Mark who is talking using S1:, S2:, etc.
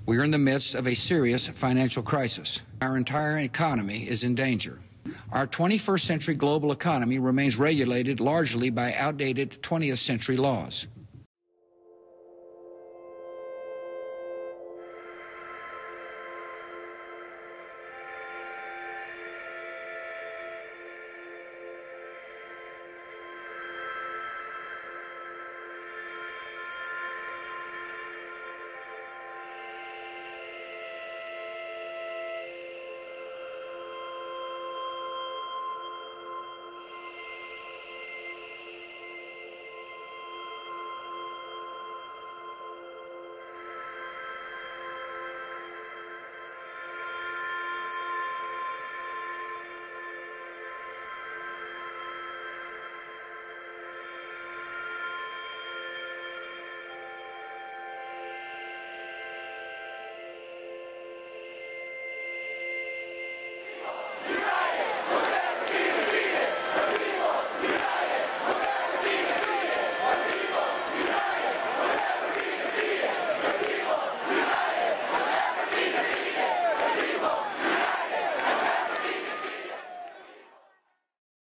S1: We are in the midst of a serious financial crisis. Our entire economy is in danger. Our 21st century global economy remains regulated largely by outdated 20th century laws.